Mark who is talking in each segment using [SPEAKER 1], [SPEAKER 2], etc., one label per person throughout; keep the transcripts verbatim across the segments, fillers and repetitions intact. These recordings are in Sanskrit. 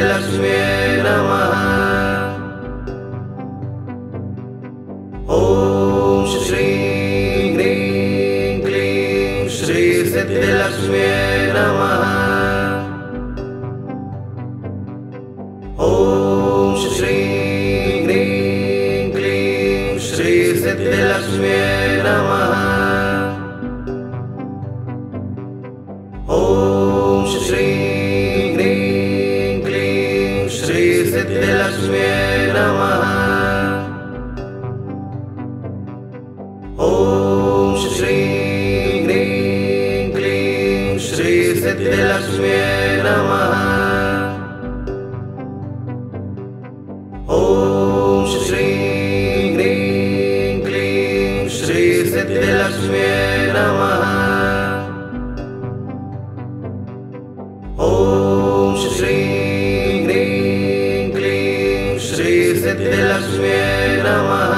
[SPEAKER 1] सिद्धिलक्ष्म्यै नमः। ॐ श्रीं ह्रीं क्लीं श्री सिद्धिलक्ष्म्यै नमः। ॐ श्रीं ह्रीं क्लीं श्री सिद्धिलक्ष्म्यै नमः। ॐ श्रीं ह्रीं क्लीं श्री सिद्धिलक्ष्म्यै नमः। ॐ श्रीं ह्रीं क्लीं श्री सिद्धिलक्ष्म्यै नमः। ॐ श्रीं ह्रीं क्लीं श्री सिद्धिलक्ष्म्यै नमः। ॐ श्रीं ह्रीं क्लीं श्री सिद्धिलक्ष्म्यै नमः।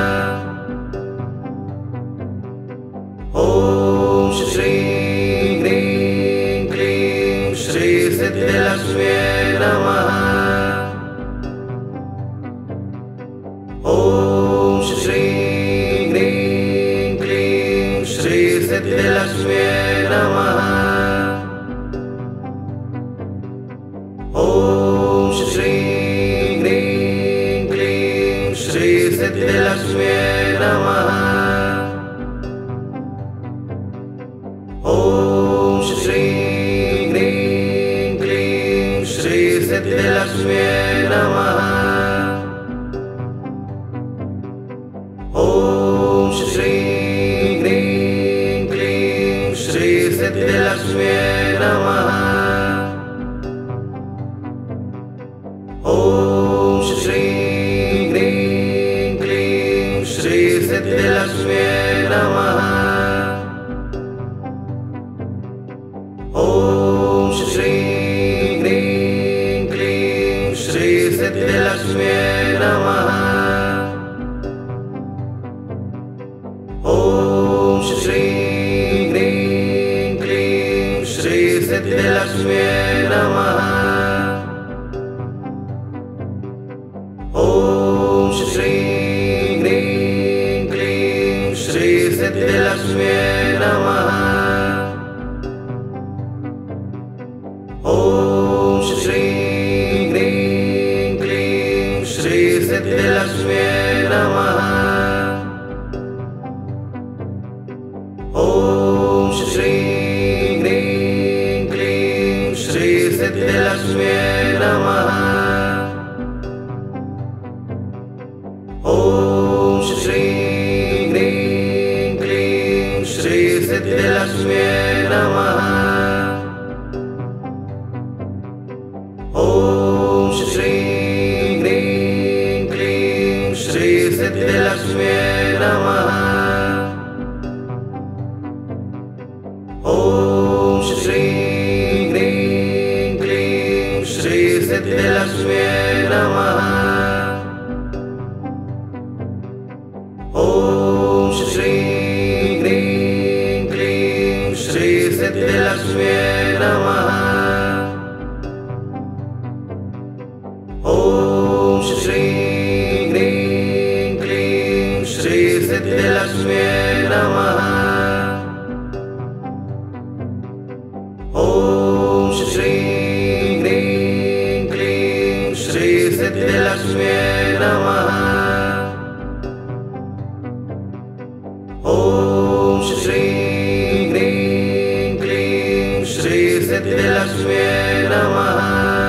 [SPEAKER 1] ॐ श्रीं ह्रीं क्लीं श्री सिद्धिलक्ष्म्यै नमः। ॐ श्रीं ह्रीं क्लीं श्री सिद्धिलक्ष्म्यै नमः। ॐ श्रीं ह्रीं क्लीं श्री सिद्धिलक्ष्म्यै नमः। ॐ श्रीं ह्रीं क्लीं श्री सिद्धिलक्ष्म्यै नमः। ॐ श्रीं ह्रीं क्लीं श्री सिद्धिलक्ष्म्यै नमः। ॐ श्रीं ह्रीं क्लीं श्री सिद्धिलक्ष्म्यै नमः। ॐ श्रीं ह्रीं क्लीं श्री सिद्धिलक्ष्म्यै नमः। ॐ श्रीं ह्रीं क्लीं श्री सिद्धिलक्ष्म्यै नमः। ॐ श्रीं ह्रीं क्लीं श्री सिद्धिलक्ष्म्यै नमः। ॐ श्रीं ह्रीं क्लीं श्री सिद्धिलक्ष्म्यै नमः। ॐ श्रीं ह्रीं क्लीं श्री सिद्धिलक्ष्म्यै नमः। ॐ श्रीं ह्रीं क्लीं श्री सिद्धिलक्ष्म्यै नमः। ॐ श्रीं ह्रीं क्लीं श्री सिद्धिलक्ष्म्यै नमः। ॐ श्रीं ह्रीं क्लीं श्री सिद्धिलक्ष्म्यै नमः। ॐ श्रीं ह्रीं क्लीं श्री सिद्धिलक्ष्म्यै नमः। ॐ श्रीं ह्रीं क्लीं श्री सिद्धिलक्ष्म्यै नमः। ॐ श्रीं ह्रीं क्लीं श्री सिद्धिलक्ष्म्यै नमः। ॐ श्रीं ह्रीं क्लीं श्री सिद्धिलक्ष्म्यै नमः।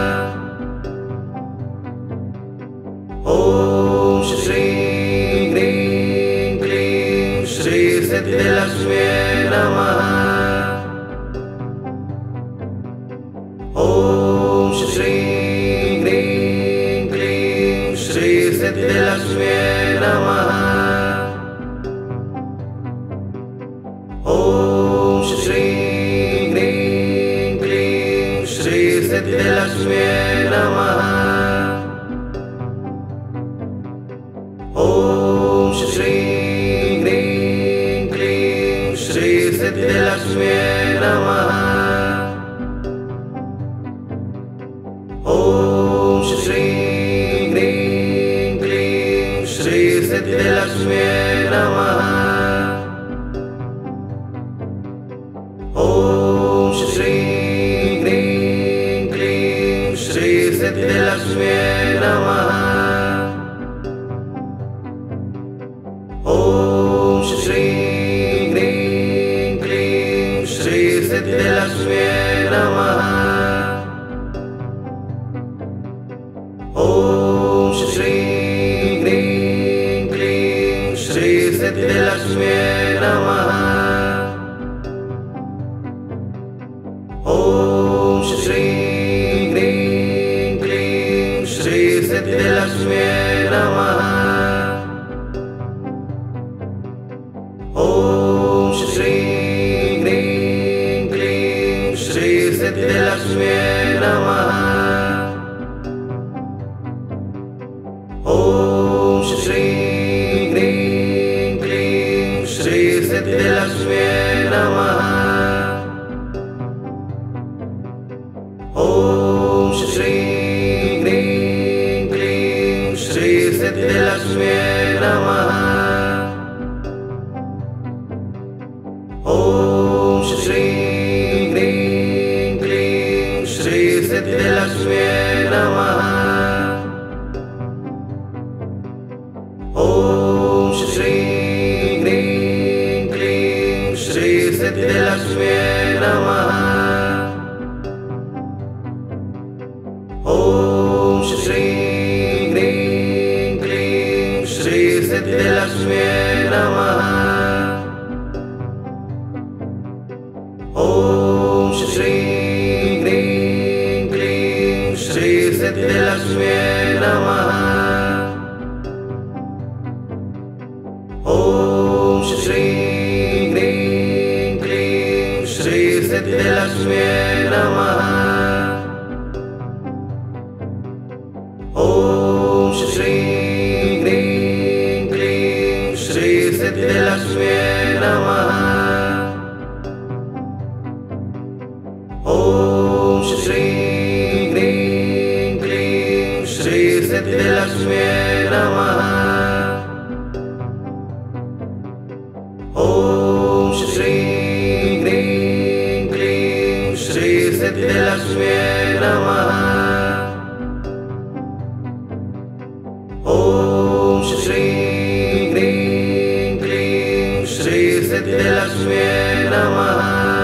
[SPEAKER 1] ॐ श्रीं ह्रीं क्लीं श्री सिद्धिलक्ष्म्यै नमः। ॐ श्रीं ह्रीं क्लीं श्री सिद्धिलक्ष्म्यै नमः। ॐ श्रीं ह्रीं क्लीं श्री सिद्धिलक्ष्म्यै नमः। ॐ श्रीं ह्रीं क्लीं श्री सिद्धिलक्ष्म्यै नमः। ॐ श्री सिद्धिलक्ष्म्यै नमः। ॐ श्रीं ह्रीं क्लीं श्री सिद्धिलक्ष्म्यै नमः। ॐ श्रीं ह्रीं क्लीं श्री सिद्धिलक्ष्म्यै नमः। ॐ श्रीं ह्रीं क्लीं श्री सिद्धिलक्ष्म्यै नमः। ॐ श्रीं ह्रीं क्लीं श्री सिद्धिलक्ष्म्यै नमः। ॐ श्रीं ह्रीं क्लीं श्री सिद्धिलक्ष्म्यै नमः। ॐ श्रीं ह्रीं क्लीं श्री सिद्धिलक्ष्म्यै नमः। ॐ श्रीं ह्रीं क्लीं श्री सिद्धिलक्ष्म्यै नमः। ॐ श्रीं ह्रीं क्लीं श्री सिद्धिलक्ष्म्यै नमः। ॐ श्रीं ह्रीं क्लीं श्री सिद्धिलक्ष्म्यै नमः। ॐ श्रीं ह्रीं क्लीं श्री सिद्धिलक्ष्म्यै नमः। ॐ श्रीं ह्रीं क्लीं श्री सिद्धिलक्ष्म्यै नमः। ॐ श्रीं ह्रीं क्लीं श्री सिद्धिलक्ष्म्यै नमः। ॐ श्रीं ह्रीं क्लीं श्री सिद्धिलक्ष्म्यै नमः। ॐ श्रीं ह्रीं क्लीं श्री सिद्धिलक्ष्म्यै नमः। ॐ श्रीं ह्रीं क्लीं श्री सिद्धिलक्ष्म्यै नमः। ॐ श्रीं ह्रीं क्लीं श्री सिद्धिलक्ष्म्यै नमः।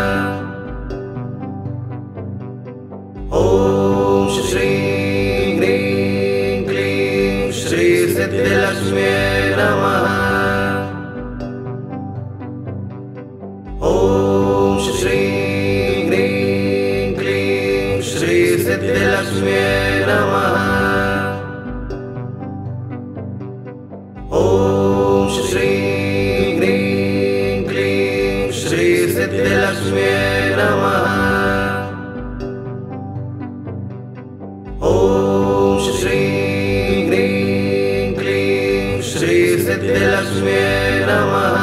[SPEAKER 1] ॐ श्रीं ह्रीं क्लीं श्री सिद्धिलक्ष्म्यै नमः। ॐ श्रीं ह्रीं क्लीं श्री सिद्धिलक्ष्म्यै नमः। ॐ श्रीं ह्रीं क्लीं श्री सिद्धिलक्ष्म्यै नमः। ॐ श्रीं ह्रीं क्लीं श्री सिद्धिलक्ष्म्यै नमः।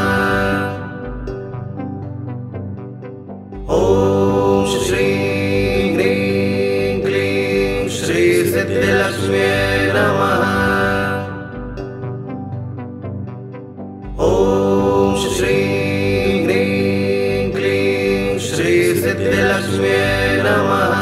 [SPEAKER 1] ॐ श्रीं ह्रीं क्लीं श्री सिद्धिलक्ष्म्यै नमः। ॐ श्रीं ह्रीं क्लीं श्री सिद्धिलक्ष्म्यै नमः।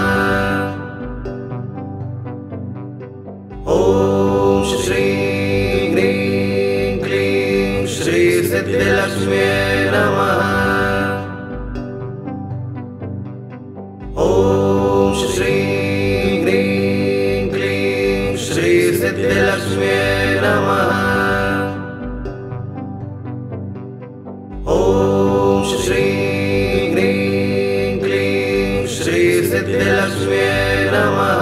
[SPEAKER 1] ॐ श्रीं ह्रीं क्लीं श्री सिद्धिलक्ष्म्यै नमः। ॐ श्रीं ह्रीं क्लीं श्री सिद्धिलक्ष्म्यै नमः। ॐ श्रीं ह्रीं क्लीं श्री सिद्धिलक्ष्म्यै नमः।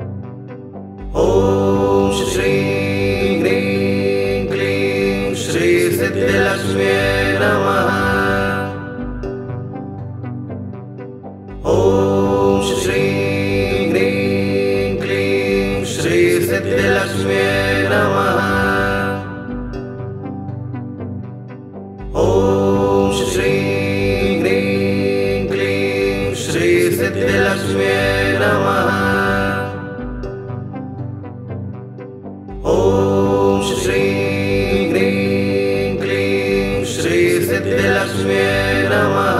[SPEAKER 1] ॐ श्रीं ह्रीं क्लीं श्री श्रीं ह्रीं क्लीं श्रीसिद्धिलक्ष्म्यै नमः।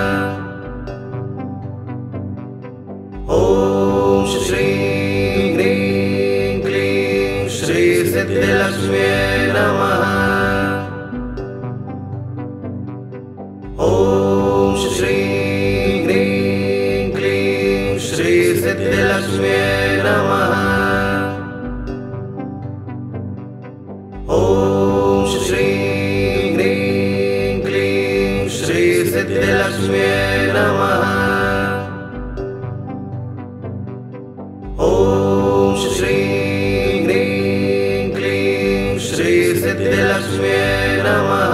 [SPEAKER 1] ॐ श्रीं ह्रीं क्लीं श्रीसिद्धिलक्ष्म्यै नमः। ॐ श्रीं ह्रीं क्लीं श्रीसिद्धिलक्ष्म्यै नमः। ॐ श्रीं ह्रीं क्लीं श्रीसिद्धिलक्ष्म्यै नमः। ॐ श्रीं ह्रीं क्लीं श्रीसिद्धिलक्ष्म्यै नमः।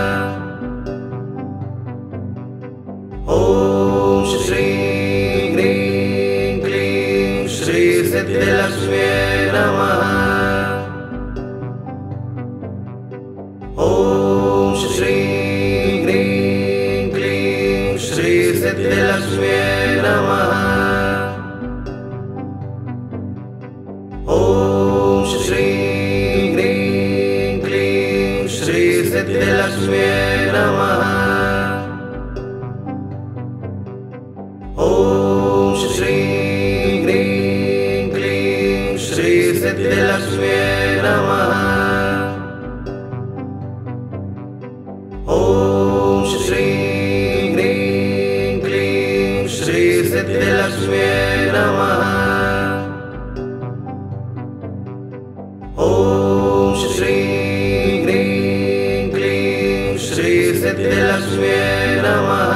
[SPEAKER 1] ॐ श्रीं ह्रीं क्लीं श्रीसिद्धिलक्ष्म्यै नमः। ॐ श्रीं ह्रीं क्लीं श्रीसिद्धिलक्ष्म्यै नमः। ॐ श्रीं ह्रीं क्लीं श्रीसिद्धिलक्ष्म्यै नमः। ॐ श्रीं ह्रीं क्लीं श्रीसिद्धिलक्ष्म्यै नमः। ॐ श्रीं ह्रीं क्लीं श्रीसिद्धिलक्ष्म्यै नमः। ॐ श्रीं ह्रीं क्लीं श्रीसिद्धिलक्ष्म्यै नमः।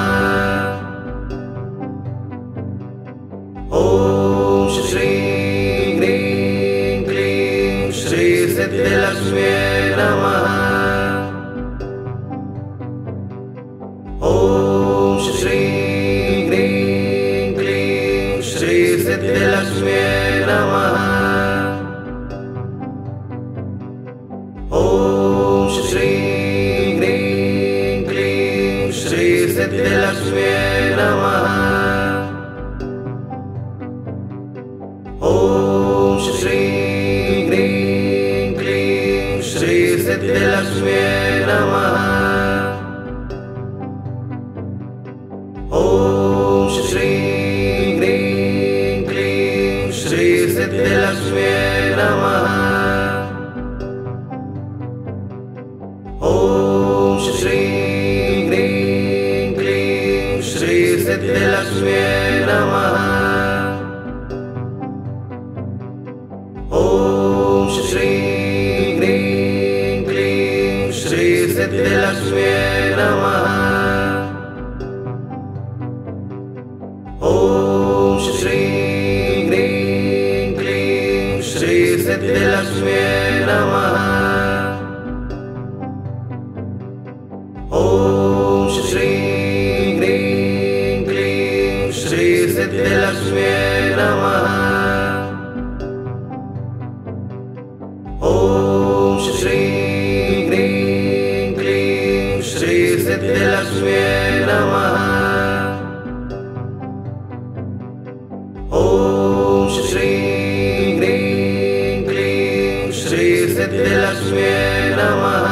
[SPEAKER 1] ॐ श्रीं ह्रीं क्लीं श्रीसिद्धिलक्ष्म्यै नमः। ॐ श्रीं ह्रीं क्लीं श्रीसिद्धिलक्ष्म्यै नमः। ॐ श्रीं ह्रीं क्लीं श्रीसिद्धिलक्ष्म्यै नमः। ॐ श्रीं ह्रीं क्लीं श्रीसिद्धिलक्ष्म्यै नमः। ॐ श्रीं ह्रीं क्लीं श्रीसिद्धिलक्ष्म्यै नमः। ॐ श्रीं ह्रीं क्लीं श्रीसिद्धिलक्ष्म्यै नमः। ॐ श्रीं ह्रीं क्लीं श्रीसिद्धिलक्ष्म्यै नमः। ॐ श्रीं ह्रीं क्लीं श्रीसिद्धिलक्ष्म्यै नमः। ॐ श्रीं ह्रीं क्लीं श्रीसिद्धिलक्ष्म्यै नमः। ॐ श्रीं ह्रीं क्लीं श्रीसिद्धिलक्ष्म्यै नमः। ॐ श्रीं ह्रीं क्लीं श्रीसिद्धिलक्ष्म्यै नमः।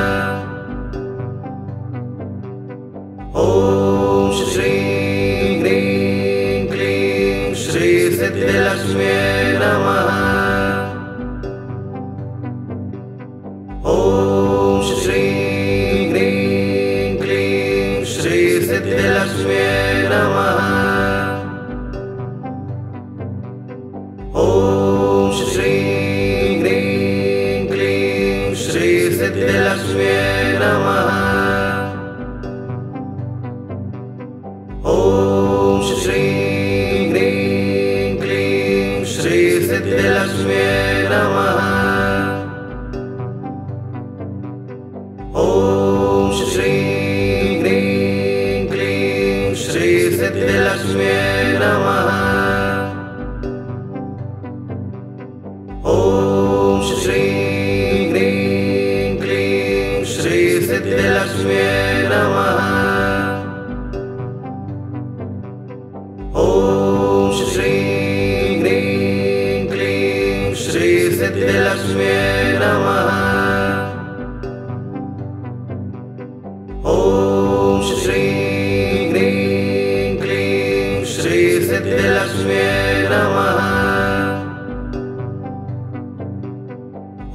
[SPEAKER 1] ॐ श्रीं ह्रीं क्लीं श्रीसिद्धिलक्ष्म्यै नमः। ॐ श्रीं ह्रीं क्लीं श्रीसिद्धिलक्ष्म्यै नमः। ॐ श्रीं ह्रीं क्लीं श्रीसिद्धिलक्ष्म्यै नमः। ॐ श्रीं ह्रीं क्लीं श्रीसिद्धिलक्ष्म्यै नमः। ॐ श्रीं ह्रीं क्लीं श्रीसिद्धिलक्ष्म्यै नमः। ॐ श्रीं ह्रीं क्लीं श्रीसिद्धिलक्ष्म्यै नमः। ॐ श्रीं ह्रीं क्लीं श्रीसिद्धिलक्ष्म्यै नमः।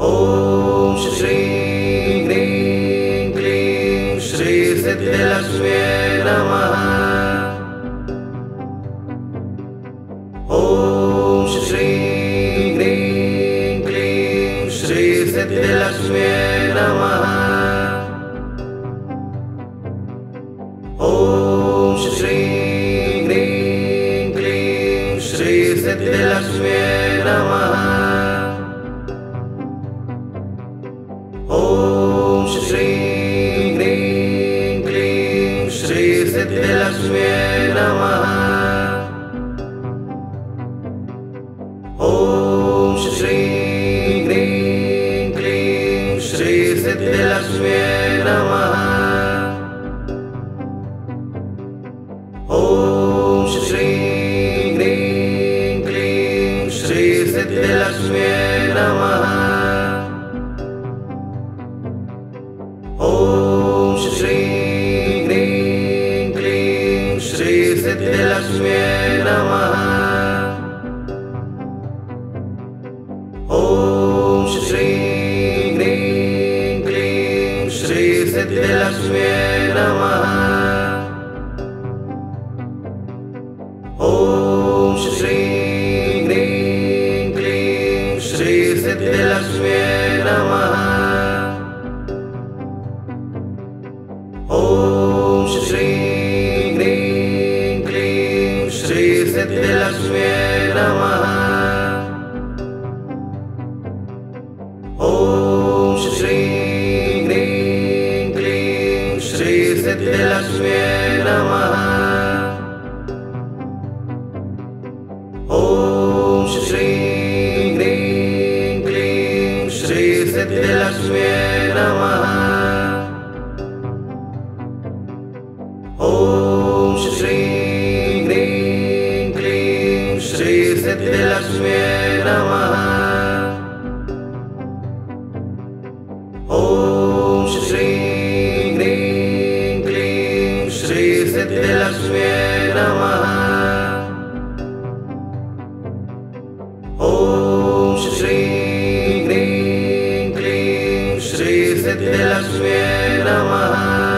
[SPEAKER 1] ॐ श्रीं ह्रीं क्लीं श्रीसिद्धिलक्ष्म्यै नमः। ॐ श्रीं ह्रीं क्लीं श्रीसिद्धिलक्ष्म्यै नमः। ॐ श्रीं ह्रीं क्लीं श्रीसिद्धिलक्ष्म्यै नमः। ॐ श्रीं ह्रीं क्लीं श्रीसिद्धिलक्ष्म्यै नमः। ॐ श्रीं ह्रीं क्लीं श्रीसिद्धिलक्ष्म्यै नमः। ॐ श्रीं ह्रीं क्लीं श्रीसिद्धिलक्ष्म्यै नमः। ॐ श्रीं ह्रीं क्लीं श्रीसिद्धिलक्ष्म्यै नमः। ॐ श्रीं ह्रीं क्लीं श्रीसिद्धिलक्ष्म्यै नमः। ॐ श्रीं ह्रीं क्लीं श्रीसिद्धिलक्ष्म्यै नमः। ॐ श्रीं ह्रीं क्लीं श्रीसिद्धिलक्ष्म्यै नमः। ॐ श्रीं ह्रीं क्लीं श्रीसिद्धिलक्ष्म्यै नमः। ॐ श्रीं ह्रीं क्लीं श्रीसिद्धिलक्ष्म्यै नमः। ॐ श्रीं ह्रीं क्लीं श्रीसिद्धिलक्ष्म्यै नमः। ॐ श्रीं ह्रीं क्लीं श्रीसिद्धिलक्ष्म्यै नमः। ॐ श्रीं ह्रीं क्लीं श्रीसिद्धिलक्ष्म्यै नमः।